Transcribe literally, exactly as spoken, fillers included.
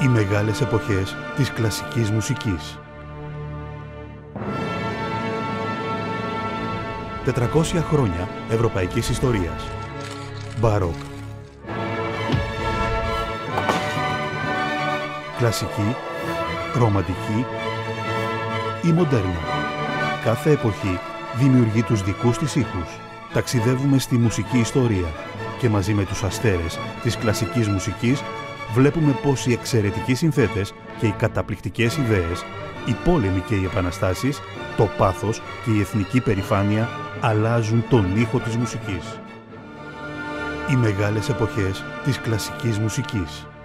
Οι μεγάλες εποχές της κλασικής μουσικής. τετρακόσια χρόνια ευρωπαϊκής ιστορίας. Μπαρόκ. Κλασική, ρομαντική ή μοντέρνα. Κάθε εποχή δημιουργεί τους δικούς της ήχους. Ταξιδεύουμε στη μουσική ιστορία και μαζί με τους αστέρες της κλασικής μουσικής βλέπουμε πως οι εξαιρετικοί συνθέτες και οι καταπληκτικές ιδέες, οι πόλεμοι και οι επαναστάσεις, το πάθος και η εθνική περηφάνεια αλλάζουν τον ήχο της μουσικής. Οι μεγάλες εποχές της κλασικής μουσικής.